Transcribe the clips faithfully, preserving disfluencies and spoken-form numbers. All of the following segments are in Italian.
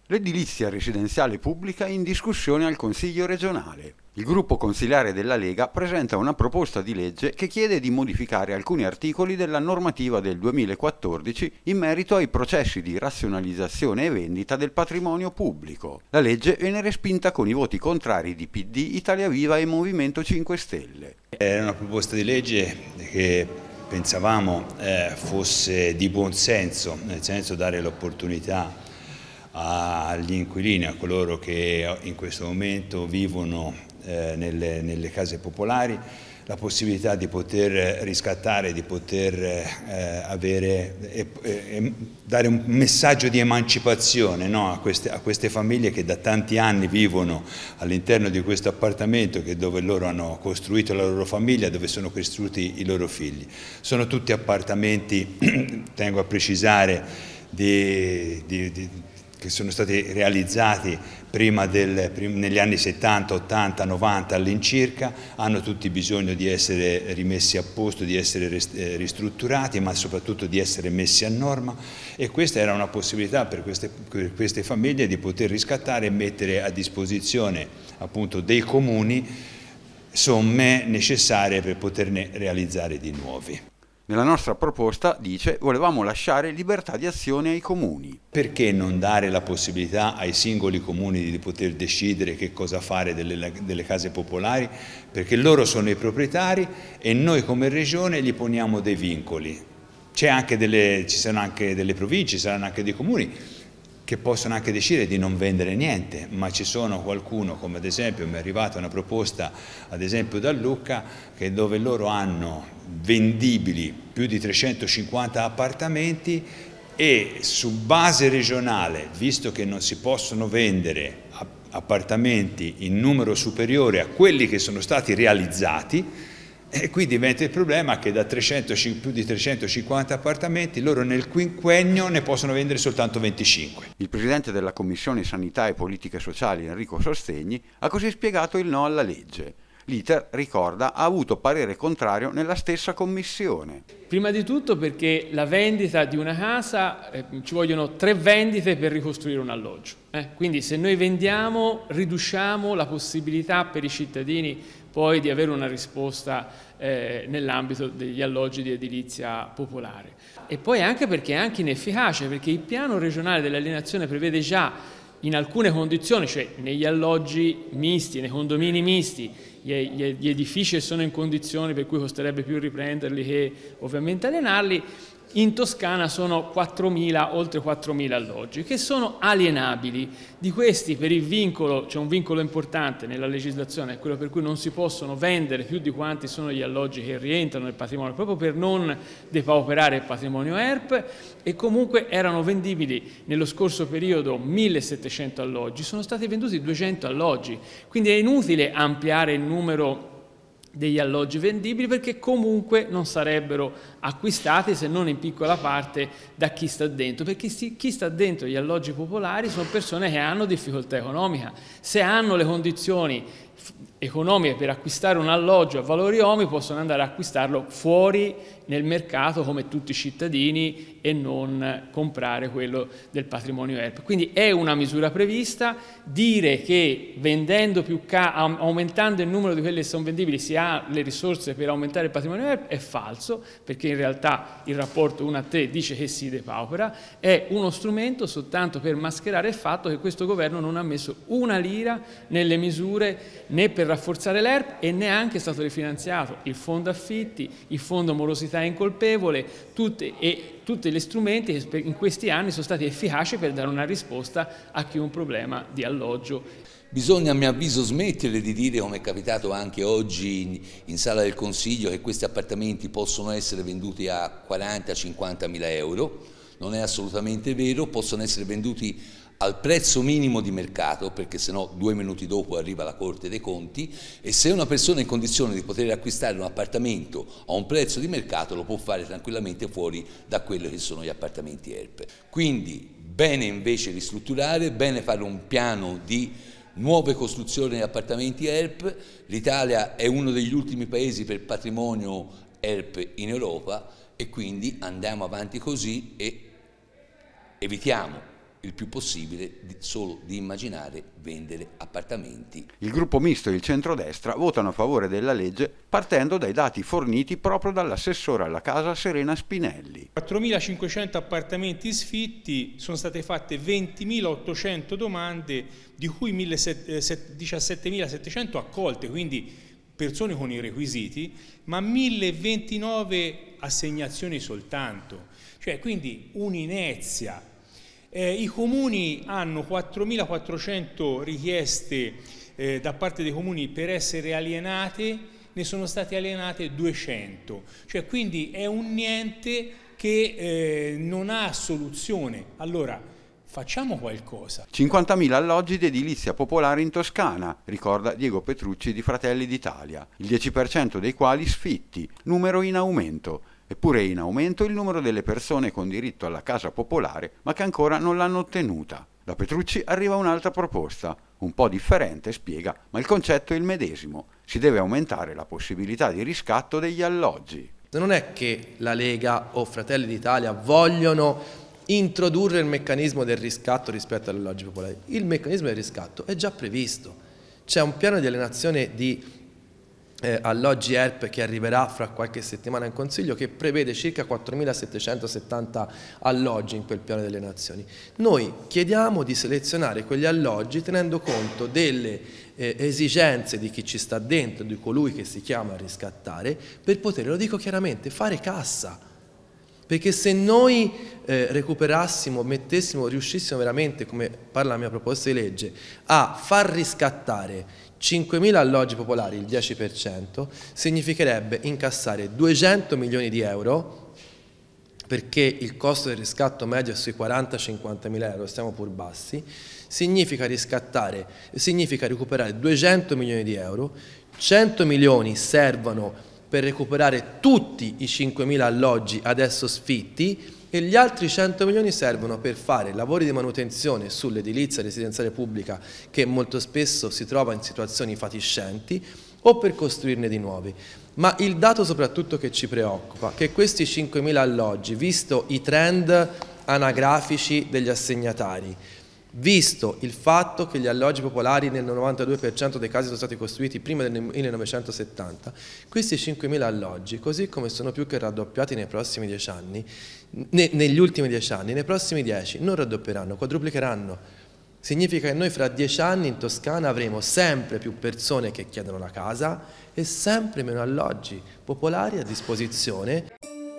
L'edilizia residenziale pubblica in discussione al Consiglio regionale. Il gruppo consiliare della Lega presenta una proposta di legge che chiede di modificare alcuni articoli della normativa del duemilaquattordici in merito ai processi di razionalizzazione e vendita del patrimonio pubblico. La legge viene respinta con i voti contrari di P D, Italia Viva e Movimento cinque Stelle. Era una proposta di legge che pensavamo eh, fosse di buon senso, nel senso dare l'opportunità agli inquilini, a coloro che in questo momento vivono eh, nelle, nelle case popolari, la possibilità di poter riscattare, di poter eh, avere, e, e, dare un messaggio di emancipazione, no? a, queste, a queste famiglie che da tanti anni vivono all'interno di questo appartamento, che dove loro hanno costruito la loro famiglia, dove sono cresciuti i loro figli. Sono tutti appartamenti, tengo a precisare, di, di, di che sono stati realizzati prima del, prim, negli anni settanta, ottanta, novanta all'incirca, hanno tutti bisogno di essere rimessi a posto, di essere ristrutturati, ma soprattutto di essere messi a norma, e questa era una possibilità per queste, per queste famiglie di poter riscattare e mettere a disposizione appunto dei comuni somme necessarie per poterne realizzare di nuovi. Nella nostra proposta, dice, volevamo lasciare libertà di azione ai comuni. Perché non dare la possibilità ai singoli comuni di poter decidere che cosa fare delle, delle case popolari? Perché loro sono i proprietari e noi come regione gli poniamo dei vincoli. C'è anche delle, ci saranno anche delle province, ci saranno anche dei comuni che possono anche decidere di non vendere niente, ma ci sono qualcuno, come ad esempio mi è arrivata una proposta ad esempio da Lucca, che dove loro hanno vendibili più di trecentocinquanta appartamenti e su base regionale, visto che non si possono vendere appartamenti in numero superiore a quelli che sono stati realizzati, e qui diventa il problema che da trecento, più di trecentocinquanta appartamenti loro nel quinquennio ne possono vendere soltanto venticinque. Il presidente della Commissione Sanità e Politiche Sociali, Enrico Sostegni, ha così spiegato il no alla legge. L'iter, ricorda, ha avuto parere contrario nella stessa commissione. Prima di tutto perché la vendita di una casa, eh, ci vogliono tre vendite per ricostruire un alloggio. Eh? Quindi se noi vendiamo, riduciamo la possibilità per i cittadini poi di avere una risposta eh, nell'ambito degli alloggi di edilizia popolare. E poi anche perché è anche inefficace, perché il piano regionale dell'alienazione prevede già in alcune condizioni, cioè negli alloggi misti, nei condomini misti, gli, gli, gli edifici che sono in condizioni per cui costerebbe più riprenderli che ovviamente alienarli, in Toscana sono quattromila, oltre quattromila alloggi che sono alienabili. Di questi, per il vincolo, c'è un vincolo importante nella legislazione, è quello per cui non si possono vendere più di quanti sono gli alloggi che rientrano nel patrimonio, proprio per non depauperare il patrimonio E R P, e comunque erano vendibili nello scorso periodo millesettecento alloggi, sono stati venduti duecento alloggi, quindi è inutile ampliare il numero degli alloggi vendibili perché comunque non sarebbero acquistati, se non in piccola parte, da chi sta dentro, perché chi sta dentro gli alloggi popolari sono persone che hanno difficoltà economica. Se hanno le condizioni economiche per acquistare un alloggio a valori O M I possono andare a acquistarlo fuori nel mercato come tutti i cittadini e non comprare quello del patrimonio E R P. Quindi è una misura prevista. Dire che vendendo più ca aumentando il numero di quelli che sono vendibili si ha le risorse per aumentare il patrimonio E R P è falso, perché in realtà il rapporto uno a tre dice che si depaupera, è uno strumento soltanto per mascherare il fatto che questo governo non ha messo una lira nelle misure né per rafforzare l'E R P e neanche è stato rifinanziato il fondo affitti, il fondo morosità incolpevole, tutte, e tutti gli strumenti che in questi anni sono stati efficaci per dare una risposta a chi ha un problema di alloggio. Bisogna, a mio avviso, smettere di dire, come è capitato anche oggi in, in sala del Consiglio, che questi appartamenti possono essere venduti a quaranta cinquanta mila euro. Non è assolutamente vero, possono essere venduti al prezzo minimo di mercato, perché sennò due minuti dopo arriva la Corte dei Conti, e se una persona è in condizione di poter acquistare un appartamento a un prezzo di mercato lo può fare tranquillamente fuori da quelli che sono gli appartamenti E R P. Quindi bene invece ristrutturare, bene fare un piano di nuove costruzioni di appartamenti E R P. L'Italia è uno degli ultimi paesi per patrimonio E R P in Europa e quindi andiamo avanti così e evitiamo il più possibile di, solo di immaginare vendere appartamenti. Il gruppo misto e il centrodestra votano a favore della legge partendo dai dati forniti proprio dall'assessore alla casa Serena Spinelli. quattromilacinquecento appartamenti sfitti, sono state fatte ventimilaottocento domande, di cui diciassettemilasettecento accolte, quindi persone con i requisiti, ma mille ventinove assegnazioni soltanto, cioè quindi un'inezia. Eh, I comuni hanno quattromilaquattrocento richieste eh, da parte dei comuni per essere alienate, ne sono state alienate duecento, cioè quindi è un niente che eh, non ha soluzione. Allora facciamo qualcosa. cinquantamila alloggi di edilizia popolare in Toscana, ricorda Diego Petrucci di Fratelli d'Italia, il dieci per cento dei quali sfitti, numero in aumento. Eppure è in aumento il numero delle persone con diritto alla casa popolare, ma che ancora non l'hanno ottenuta. Da Petrucci arriva un'altra proposta, un po' differente, spiega, ma il concetto è il medesimo. Si deve aumentare la possibilità di riscatto degli alloggi. Non è che la Lega o Fratelli d'Italia vogliono introdurre il meccanismo del riscatto rispetto agli alloggi popolari. Il meccanismo del riscatto è già previsto. C'è un piano di alienazione di Eh, alloggi E R P che arriverà fra qualche settimana in Consiglio, che prevede circa quattromilasettecentosettanta alloggi in quel piano delle nazioni. Noi chiediamo di selezionare quegli alloggi tenendo conto delle eh, esigenze di chi ci sta dentro, di colui che si chiama a riscattare, per poter, lo dico chiaramente, fare cassa. Perché se noi eh, recuperassimo, mettessimo, riuscissimo veramente, come parla la mia proposta di legge, a far riscattare cinquemila alloggi popolari, il dieci per cento, significherebbe incassare duecento milioni di euro, perché il costo del riscatto medio è sui quaranta cinquantamila euro, stiamo pur bassi, significa riscattare, significa recuperare duecento milioni di euro, cento milioni servono per recuperare tutti i cinquemila alloggi adesso sfitti e gli altri cento milioni servono per fare lavori di manutenzione sull'edilizia residenziale pubblica che molto spesso si trova in situazioni fatiscenti o per costruirne di nuovi. Ma il dato soprattutto che ci preoccupa è che questi cinquemila alloggi, visto i trend anagrafici degli assegnatari, visto il fatto che gli alloggi popolari nel novantadue per cento dei casi sono stati costruiti prima del millenovecentosettanta, questi cinquemila alloggi, così come sono più che raddoppiati nei prossimi dieci anni, ne, negli ultimi dieci anni, nei prossimi dieci non raddoppieranno, quadruplicheranno. Significa che noi fra dieci anni in Toscana avremo sempre più persone che chiedono la casa e sempre meno alloggi popolari a disposizione.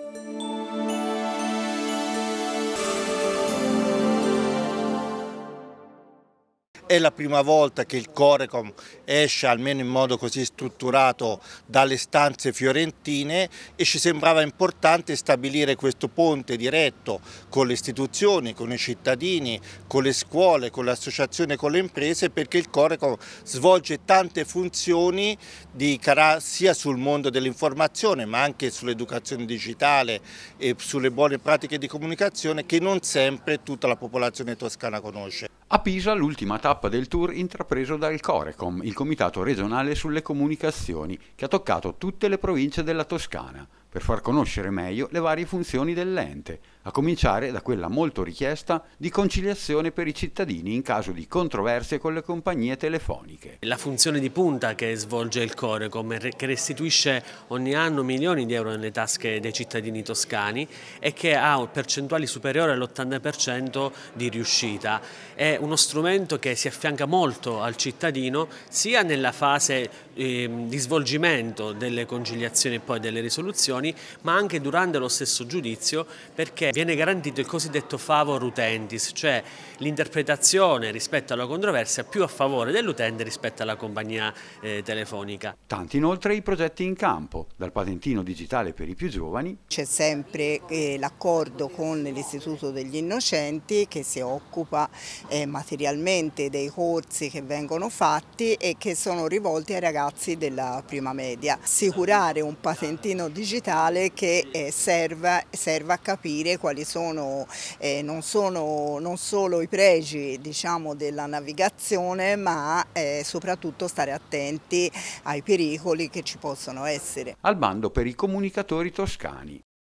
È la prima volta che il Corecom esce, almeno in modo così strutturato, dalle stanze fiorentine e ci sembrava importante stabilire questo ponte diretto con le istituzioni, con i cittadini, con le scuole, con le associazioni, con le imprese, perché il Corecom svolge tante funzioni di sia sul mondo dell'informazione ma anche sull'educazione digitale e sulle buone pratiche di comunicazione che non sempre tutta la popolazione toscana conosce. A Pisa l'ultima tappa del tour intrapreso dal Corecom, il Comitato regionale sulle comunicazioni, che ha toccato tutte le province della Toscana, per far conoscere meglio le varie funzioni dell'ente, a cominciare da quella molto richiesta di conciliazione per i cittadini in caso di controversie con le compagnie telefoniche. La funzione di punta che svolge il Corecom, che restituisce ogni anno milioni di euro nelle tasche dei cittadini toscani e che ha percentuali superiori all'ottanta per cento di riuscita. È uno strumento che si affianca molto al cittadino sia nella fase eh, di svolgimento delle conciliazioni e poi delle risoluzioni, ma anche durante lo stesso giudizio, perché viene garantito il cosiddetto favor utentis, cioè l'interpretazione rispetto alla controversia più a favore dell'utente rispetto alla compagnia eh, telefonica. Tanti inoltre i progetti in campo, dal patentino digitale per i più giovani. C'è sempre eh, l'accordo con l'Istituto degli Innocenti che si occupa eh, materialmente dei corsi che vengono fatti e che sono rivolti ai ragazzi della prima media. Assicurare un patentino digitale che eh, serva, serva a capire quali sono, eh, non sono non solo i pregi, diciamo, della navigazione, ma eh, soprattutto stare attenti ai pericoli che ci possono essere. Al bando per i comunicatori toscani.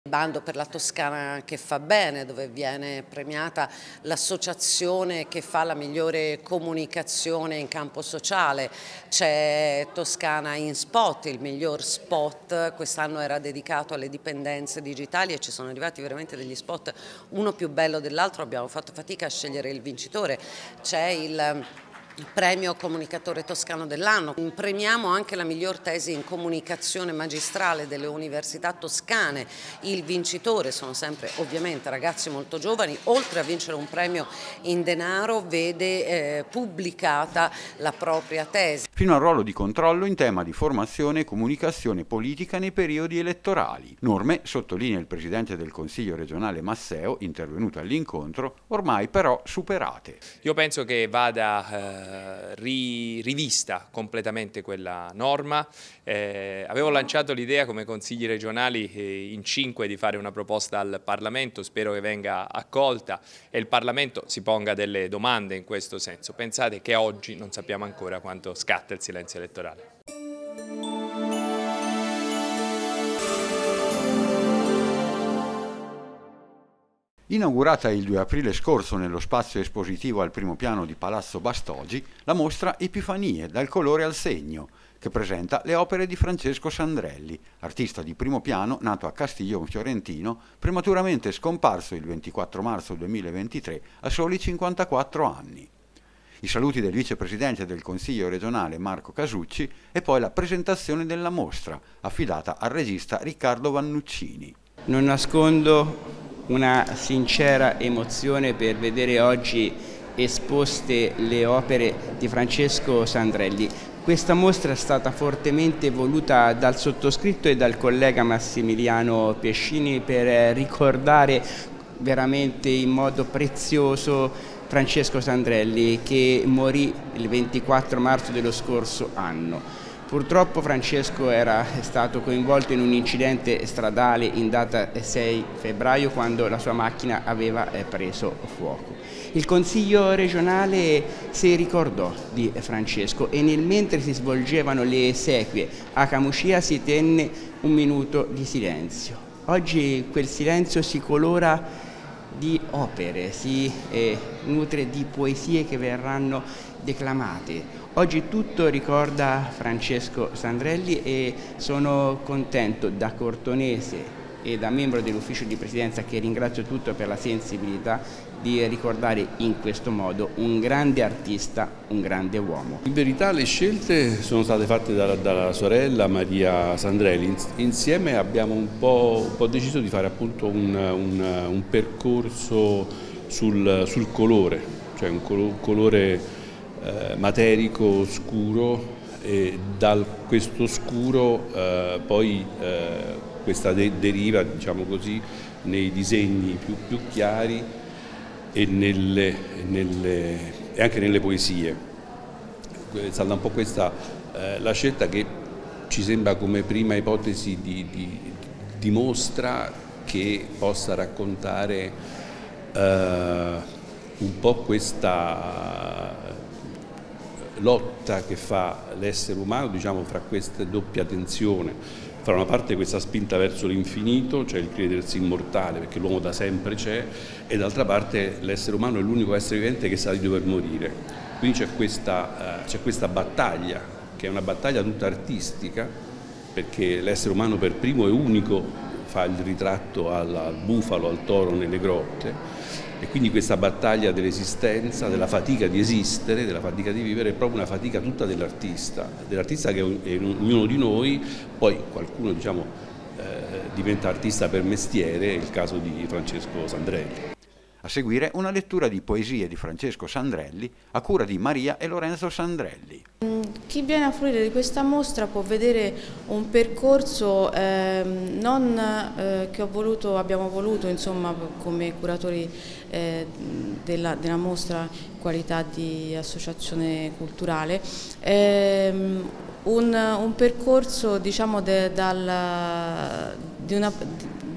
Bando per la Toscana che fa bene, dove viene premiata l'associazione che fa la migliore comunicazione in campo sociale. C'è Toscana in Spot, il miglior spot, quest'anno era dedicato alle dipendenze digitali e ci sono arrivati veramente degli spot uno più bello dell'altro, abbiamo fatto fatica a scegliere il vincitore. C'è il premio comunicatore toscano dell'anno. Premiamo anche la miglior tesi in comunicazione magistrale delle università toscane. Il vincitore sono sempre ovviamente ragazzi molto giovani, oltre a vincere un premio in denaro vede eh, pubblicata la propria tesi. Fino al ruolo di controllo in tema di formazione e comunicazione politica nei periodi elettorali. Norme, sottolinea il Presidente del Consiglio regionale Masseo, intervenuto all'incontro, ormai però superate. Io penso che vada eh, rivista completamente quella norma. Eh, avevo lanciato l'idea come consigli regionali eh, in cinque di fare una proposta al Parlamento, spero che venga accolta e il Parlamento si ponga delle domande in questo senso. Pensate che oggi non sappiamo ancora quanto scatta il silenzio elettorale. Inaugurata il due aprile scorso nello spazio espositivo al primo piano di Palazzo Bastogi, la mostra Epifanie, dal colore al segno, che presenta le opere di Francesco Sandrelli, artista di primo piano nato a Castiglion Fiorentino, prematuramente scomparso il ventiquattro marzo duemilaventitré a soli cinquantaquattro anni. I saluti del vicepresidente del Consiglio regionale Marco Casucci e poi la presentazione della mostra, affidata al regista Riccardo Vannuccini. Non nascondo una sincera emozione per vedere oggi esposte le opere di Francesco Sandrelli. Questa mostra è stata fortemente voluta dal sottoscritto e dal collega Massimiliano Pescini per ricordare veramente in modo prezioso Francesco Sandrelli, che morì il ventiquattro marzo dello scorso anno. Purtroppo Francesco era stato coinvolto in un incidente stradale in data sei febbraio, quando la sua macchina aveva preso fuoco. Il Consiglio regionale si ricordò di Francesco e nel mentre si svolgevano le esequie a Camucia si tenne un minuto di silenzio. Oggi quel silenzio si colora di opere, si eh, nutre di poesie che verranno declamate. Oggi tutto ricorda Francesco Sandrelli e sono contento, da cortonese e da membro dell'ufficio di presidenza, che ringrazio tutto per la sensibilità, di ricordare in questo modo un grande artista, un grande uomo. In verità le scelte sono state fatte dalla, dalla sorella Maria Sandrelli. Insieme abbiamo un po', un po' deciso di fare appunto un, un, un percorso sul, sul colore, cioè un colore Eh, materico, scuro, e da questo scuro eh, poi eh, questa de deriva, diciamo così, nei disegni più, più chiari e, nelle, nelle, e anche nelle poesie. È stata un po' questa eh, la scelta, che ci sembra come prima ipotesi di, di, di mostra che possa raccontare eh, un po' questa lotta che fa l'essere umano, diciamo, fra questa doppia tensione, fra una parte questa spinta verso l'infinito, cioè il credersi immortale, perché l'uomo da sempre c'è, e d'altra parte l'essere umano è l'unico essere vivente che sa di dover morire. Quindi c'è questa, uh, c'è questa battaglia, che è una battaglia tutta artistica, perché l'essere umano per primo e unico fa il ritratto al, al bufalo, al toro nelle grotte, e quindi questa battaglia dell'esistenza, della fatica di esistere, della fatica di vivere, è proprio una fatica tutta dell'artista, dell'artista che è ognuno di noi. Poi qualcuno, diciamo, eh, diventa artista per mestiere, è il caso di Francesco Sandrelli. A seguire una lettura di poesie di Francesco Sandrelli a cura di Maria e Lorenzo Sandrelli. Chi viene a fruire di questa mostra può vedere un percorso eh, non, eh, che ho voluto, abbiamo voluto, insomma, come curatori eh, della, della mostra in qualità di associazione culturale, eh, un, un percorso, diciamo, de, dal, di una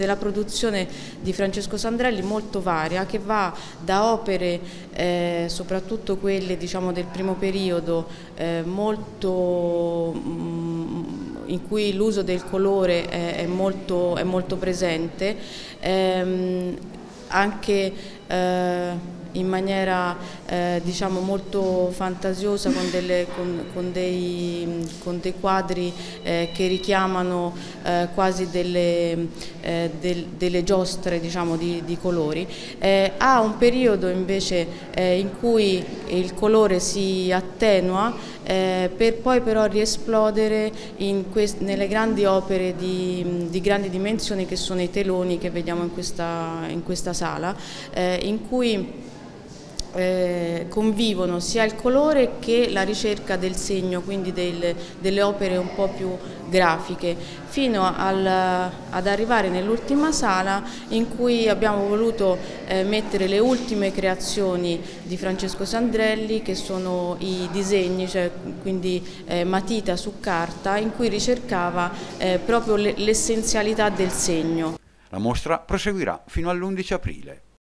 della produzione di Francesco Sandrelli molto varia, che va da opere, eh, soprattutto quelle diciamo del primo periodo, eh, molto mh, in cui l'uso del colore è, è, molto, è molto presente, ehm, anche eh, in maniera eh, diciamo molto fantasiosa, con, delle, con, con, dei, con dei quadri eh, che richiamano eh, quasi delle, eh, del, delle giostre diciamo, di, di colori. Eh, ha un periodo invece eh, in cui il colore si attenua eh, per poi però riesplodere in quest, nelle grandi opere di, di grandi dimensioni, che sono i teloni che vediamo in questa, in questa sala, eh, in cui Eh, convivono sia il colore che la ricerca del segno, quindi del, delle opere un po' più grafiche, fino al, ad arrivare nell'ultima sala in cui abbiamo voluto eh, mettere le ultime creazioni di Francesco Sandrelli, che sono i disegni, cioè quindi eh, matita su carta, in cui ricercava eh, proprio l'essenzialità del segno. La mostra proseguirà fino all'undici aprile.